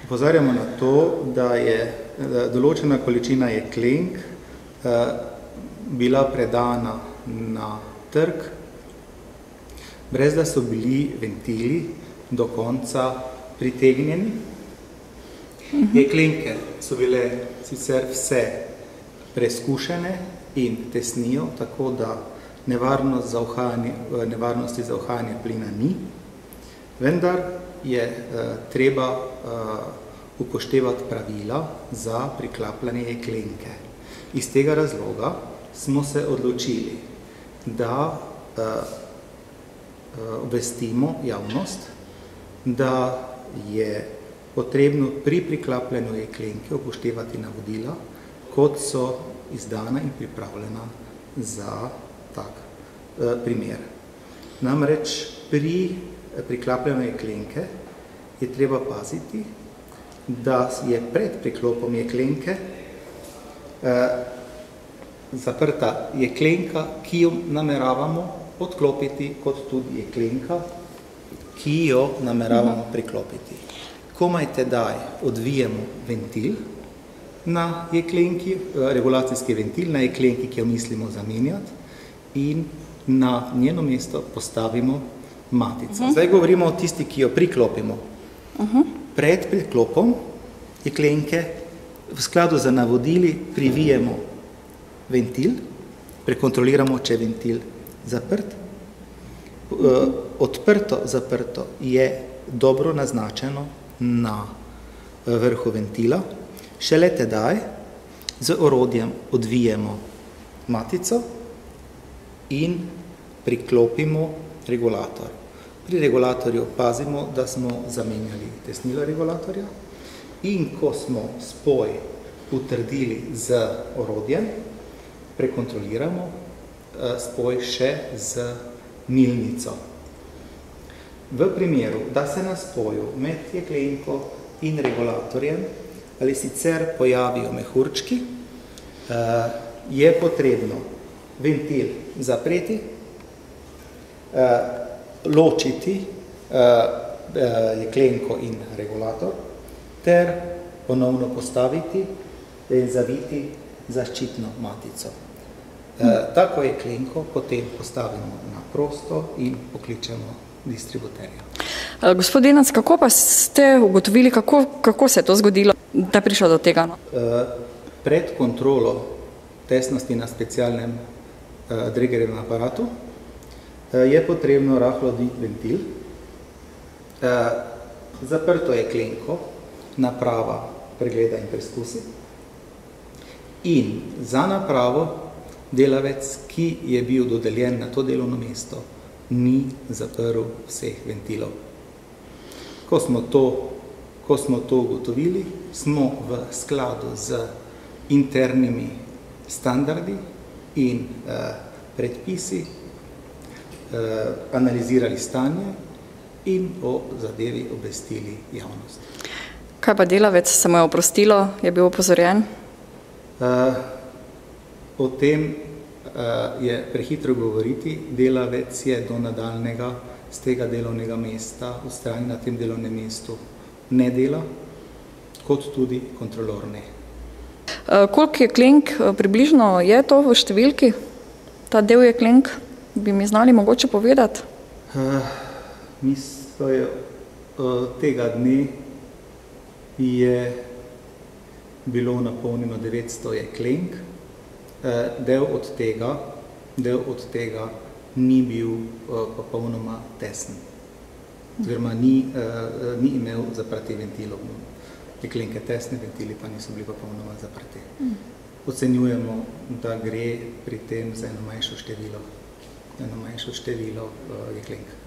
Opozarjamo na to, da je določena količina jeklenk bila predana na trg, brez da so bili ventili do konca pritegnjeni. Jeklenke so bile sicer vse preskušene in tesnijo, tako da nevarnosti za uhajanje plina ni, vendar je treba upoštevati pravila za priklapljanje jeklenke. Iz tega razloga smo se odločili, da obvestimo javnost, da je potrebno pri priklapljanju jeklenke upoštevati navodila, kot so izdana in pripravljena za tak primer. Namreč pri priklapljanju jeklenke je treba paziti, da je pred priklopom jeklenke zaprta jeklenka, ki jo nameravamo odklopiti, kot tudi jeklenka, ki jo nameravamo priklopiti. Komaj tedaj odvijemo ventil na jeklenki, regulacijski ventil na jeklenki, ki jo mislimo zamenjati, in na njeno mesto postavimo matico. Zdaj govorimo o tisti, ki jo priklopimo. Pred priklopom jeklenke v skladu z navodili privijemo ventil, prekontroliramo, če je ventil zaprt. Odprto, zaprto je dobro naznačeno na vrhu ventila. Šele tedaj z orodjem odvijemo matico in priklopimo regulator. Pri regulatorju pazimo, da smo zamenjali tesnilo regulatorja, in ko smo spoj utrdili z orodjem, prekontroliramo spoj še z milnico. V primeru, da se na spoju med jeklenko in regulatorjem ali sicer pojavijo mehurčki, je potrebno ventil zapreti, ločiti jeklenko in regulator ter ponovno postaviti in zaviti zaščitno matico. Tako jeklenko potem postavimo na prosto in pokličemo distributerja. Gospod Denac, kako pa ste ugotovili, kako se je to zgodilo, da je prišlo do tega? Pred kontrolo tesnosti na specialnem Dregerjevem aparatu je potrebno rahlo dvigati ventil, zaprto jeklenko naprava pregleda in preskusi in za napravo delavec, ki je bil dodeljen na to delovno mesto, ni zaprl vseh ventilov. Ko smo to ugotovili, smo v skladu z internimi standardi in predpisi analizirali stanje in o zadevi obvestili javnost. Kaj pa delavec, se mu je oprostilo, je bil opozorjen? O tem je prehitro govoriti. Delavec je do nadaljnega z tega delovnega mesta vztrajen na tem delovnem mestu ne dela, kot tudi kontrolor ne. Koliko jeklenk približno je to v številki? Ta del jeklenk bi mi znali mogoče povedati? Mislim, tega dne je bilo napolnjeno 900 jeklenk. Del od tega ni bil popolnoma tesen. Oziroma ni imel zaprti ventilov. Jeklenke tesne, ventili pa niso bili popolnoma zaprti. Ocenjujemo, da gre pri tem za eno manjšo število jeklenk.